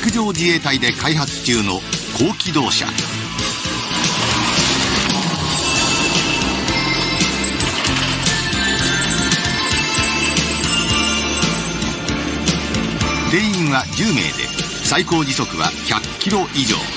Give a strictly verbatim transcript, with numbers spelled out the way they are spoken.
陸上自衛隊で開発中の高機動車。定員はじゅうめいで最高時速はひゃっキロ以上。